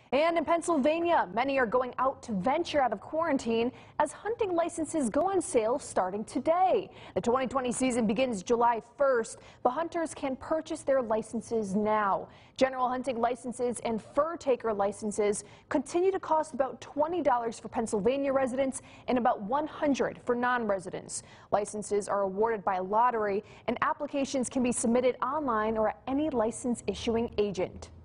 And in Pennsylvania, many are going out to venture out of quarantine as hunting licenses go on sale starting today. The 2020 season begins July 1st, but hunters can purchase their licenses now. General hunting licenses and fur taker licenses continue to cost about $20 for Pennsylvania residents and about $100 for non-residents. Licenses are awarded by lottery, and applications can be submitted online or at any license issuing agent.